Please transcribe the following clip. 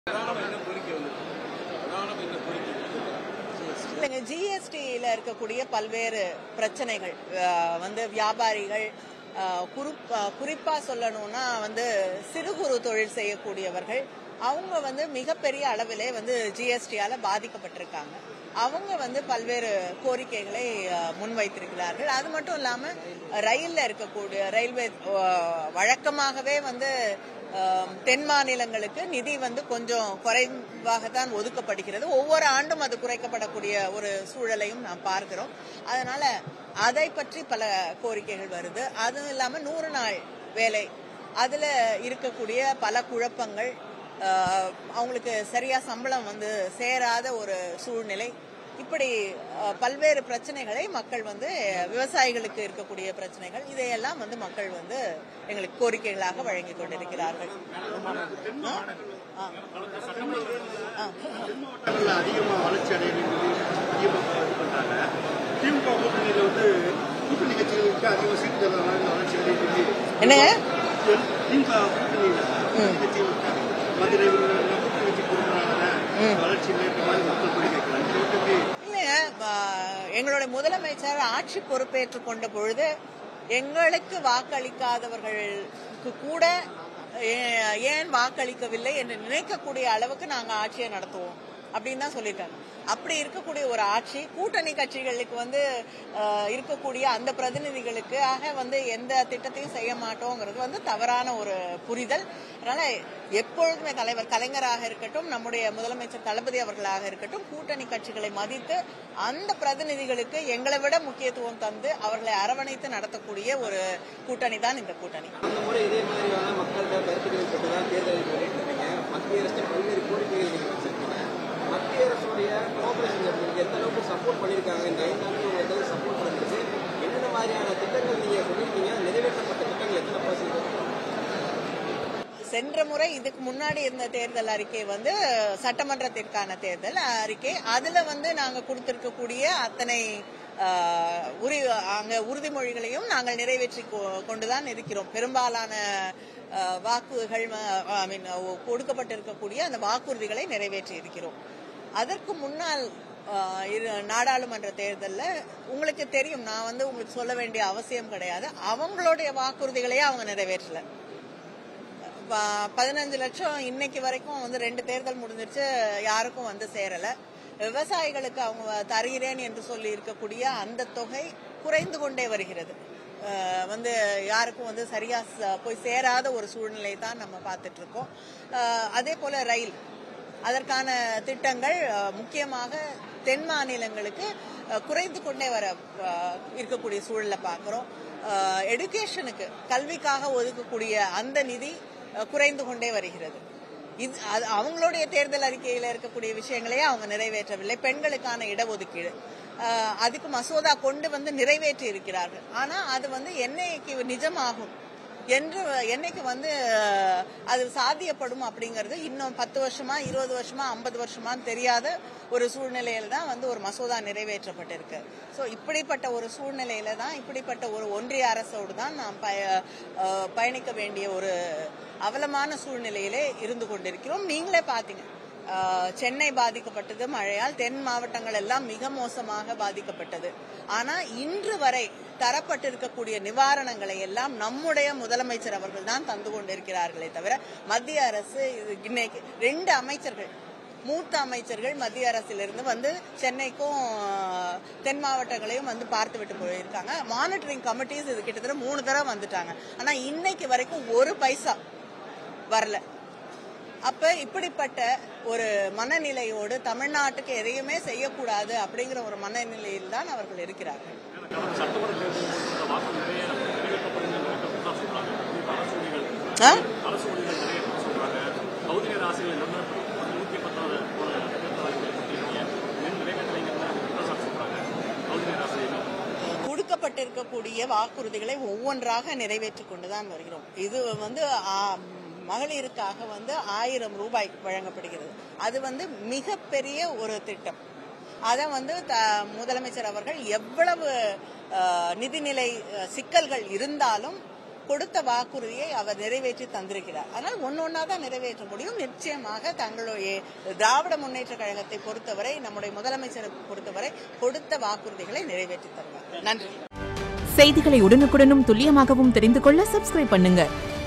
ஜிஎஸ்டியில இருக்கக்கூடிய பல்வேறு பிரச்சனைகள் வியாபாரிகள் குறிப்பா சொல்லணும்னா சிறு குறு தொழில் செய்யக்கூடியவர்கள் அவங்க மிகப்பெரிய அளவிலே ஜிஎஸ்டியால பாதிக்கப்பட்டிருக்காங்க. அவங்க பல்வேறு கோரிக்கைகளை முன்வைத்திருக்கிறார்கள். அது மட்டும் இல்லாம ரயில்ல இருக்கக்கூடிய ரயில்வே வழக்கமாகவே தென் மாநிலங்களுக்கு நிதி கொஞ்சம் குறைவாகத்தான் ஒதுக்கப்படுகிறது. ஒவ்வொரு ஆண்டும் அது குறைக்கப்படக்கூடிய ஒரு சூழலையும் நாம் பார்க்கிறோம். அதனால அதை பற்றி பல கோரிக்கைகள் வருது. அதுவும் இல்லாம 100 நாள் வேலை அதுல இருக்கக்கூடிய பல குழப்பங்கள், அவங்களுக்கு சரியா சம்பளம் சேராத ஒரு சூழ்நிலை, இப்படி பல்வேறு பிரச்சனைகளை மக்கள் விவசாயிகளுக்கு இருக்கக்கூடிய பிரச்சனைகள் இதையெல்லாம் மக்கள் எங்களுக்கு கோரிக்கைகளாக வழங்கி கொண்டிருக்கிறார்கள். அதிகமா வளர்ச்சி திமுக கூட்டணியில கூட்டணி கட்சிகளுக்கு அதிக சீட்டு வளர்ச்சி அடைகிறது. என்னங்க திமுக கூட்டணியில கட்சிகளுக்கு மதுரை கூட்டணி கட்சி வளர்ச்சி மக்கள் கோரிக்கை எங்களுடைய முதலமைச்சர் ஆட்சி பொறுப்பேற்றுக் கொண்ட பொழுது எங்களுக்கு வாக்களிக்காதவர்களுக்கு கூட ஏன் வாக்களிக்கவில்லை என்று நினைக்கக்கூடிய அளவுக்கு நாங்க ஆட்சியை நடத்துவோம் அப்படின்னு தான் சொல்லியிருக்காங்க. அப்படி இருக்கக்கூடிய ஒரு ஆட்சி கூட்டணி கட்சிகளுக்கு இருக்கக்கூடிய அந்த பிரதிநிதிகளுக்காக எந்த திட்டத்தையும் செய்ய மாட்டோங்கிறது தவறான ஒரு புரிதல். அதனால எப்பொழுதுமே தலைவர் கலைஞராக இருக்கட்டும், நம்முடைய முதலமைச்சர் தளபதி அவர்களாக இருக்கட்டும், கூட்டணி கட்சிகளை மதித்து அந்த பிரதிநிதிகளுக்கு எங்களை விட முக்கியத்துவம் தந்து அவர்களை அரவணைத்து நடத்தக்கூடிய ஒரு கூட்டணி தான் இந்த கூட்டணி. அந்த முறை இதே மாதிரியான மக்களிடம் கருத்துக்களை பெற்றுதான் தேர்தலில் மத்திய அரசு பல்வேறு கோரிக்கைகள் மத்திய அரசுடைய கோஆபரேஷன் எந்த அளவுக்கு சப்போர்ட் பண்ணியிருக்காங்க, இந்த 5 ஆண்டுகள் சப்போர்ட் பண்ணிருக்கு, என்னென்ன மாதிரியான திட்டங்கள் நீங்க சொல்லியிருக்கீங்க, நிறைவேற்றப்பட்ட திட்டங்கள் எத்தனை %? சென்ற முறை இதுக்கு முன்னாடி இருந்த தேர்தல் அறிக்கை சட்டமன்றத்திற்கான தேர்தல் அறிக்கை. அதுல நாங்க கொடுத்திருக்கக்கூடிய அத்தனை உறுதிமொழிகளையும் நாங்கள் நிறைவேற்றி கொண்டுதான் இருக்கிறோம். பெரும்பாலான வாக்குகள் கொடுக்கப்பட்டிருக்கக்கூடிய அந்த வாக்குறுதிகளை நிறைவேற்றி இருக்கிறோம். அதற்கு முன்னால் நாடாளுமன்ற தேர்தலில் உங்களுக்கு தெரியும், நான் உங்களுக்கு சொல்ல வேண்டிய அவசியம் கிடையாது, அவங்களுடைய வாக்குறுதிகளையே அவங்க நிறைவேற்றல. 15 லட்சம் இன்னைக்கு வரைக்கும் 2 தேர்தல் முடிஞ்சிருச்சு, யாருக்கும் சேரல. விவசாயிகளுக்கு அவங்க தருகிறேன் என்று சொல்லி இருக்கக்கூடிய அந்த தொகை குறைந்து கொண்டே வருகிறது. யாருக்கும் சரியா போய் சேராத ஒரு சூழ்நிலை தான் நம்ம பார்த்துட்டு இருக்கோம். அதே போல ரயில், அதற்கான திட்டங்கள் முக்கியமாக தென் மாநிலங்களுக்கு குறைந்து கொண்டே வர இருக்கக்கூடிய சூழலை பார்க்கிறோம். எடுகேஷனுக்கு, கல்விக்காக ஒதுக்கக்கூடிய அந்த நிதி குறைந்து கொண்டே வருகிறது. அவங்களுடைய தேர்தல் அறிக்கையில இருக்கக்கூடிய விஷயங்களையே அவங்க நிறைவேற்றவில்லை. பெண்களுக்கான இடஒதுக்கீடு, அதுக்கு மசோதா கொண்டு நிறைவேற்றி இருக்கிறார்கள். ஆனா அது என்னைக்கு நிஜமாகும் என்று, என்னைக்கு அது சாத்தியப்படும் அப்படிங்கறது இன்னும் 10 வருஷமா 20 வருஷமா 50 வருஷமான்னு தெரியாத ஒரு சூழ்நிலையில தான் ஒரு மசோதா நிறைவேற்றப்பட்டிருக்கு. சோ இப்படிப்பட்ட ஒரு சூழ்நிலையில தான், இப்படிப்பட்ட ஒரு ஒன்றிய அரசோடு தான் நாம் பயணிக்க வேண்டிய ஒரு அவலமான சூழ்நிலையிலே இருந்து கொண்டிருக்கிறோம். நீங்களே பாத்தீங்க, சென்னை பாதிக்கப்பட்டது மழையால், தென் மாவட்டங்கள் எல்லாம் மிக மோசமாக பாதிக்கப்பட்டது. ஆனா இன்று வரை தரப்பட்டிருக்கக்கூடிய நிவாரணங்களை எல்லாம் நம்முடைய முதலமைச்சர் அவர்கள் தான் தந்து கொண்டிருக்கிறார்களே தவிர மத்திய அரசு இன்னைக்கு 2 அமைச்சர்கள், மூத்த அமைச்சர்கள் மத்திய அரசிலிருந்து சென்னைக்கும் தென் மாவட்டங்களையும் பார்த்து விட்டு போயிருக்காங்க. மானிட்டரிங் கமிட்டிஸ் இது கிட்டத்தட்ட 3 தடவை வந்துட்டாங்க. ஆனா இன்னைக்கு வரைக்கும் ஒரு பைசா வரல. அப்ப இப்படிப்பட்ட ஒரு மனநிலையோடு தமிழ்நாட்டுக்கு எதையுமே செய்யக்கூடாது அப்படிங்கிற ஒரு மனநிலையில் தான் அவர்கள் இருக்கிறார்கள். கொடுக்கப்பட்டிருக்கக்கூடிய வாக்குறுதிகளை ஒவ்வொன்றாக நிறைவேற்றிக் கொண்டுதான் வருகிறோம். இது மகளிருக்காக 1000 ரூபாய் வழங்கப்படுகிறது. அது மிகப்பெரிய ஒரு திட்டம். அதை முதலமைச்சர் அவர்கள் எவ்வளவு நிதிநிலை சிக்கல்கள் இருந்தாலும் கொடுத்த வாக்குறுதியை அவர் நிறைவேற்றி தந்திருக்கிறார். அதனால் ஒன்னொன்னா தான் நிறைவேற்ற முடியும். நிச்சயமாக தங்களுடைய திராவிட முன்னேற்ற கழகத்தை பொறுத்தவரை, நம்முடைய முதலமைச்சரை பொறுத்தவரை கொடுத்த வாக்குறுதிகளை நிறைவேற்றி தருவார். நன்றி. செய்திகளை உடனுக்குடனும் துல்லியமாகவும் தெரிந்து கொள்ள சப்ஸ்கிரைப் பண்ணுங்க.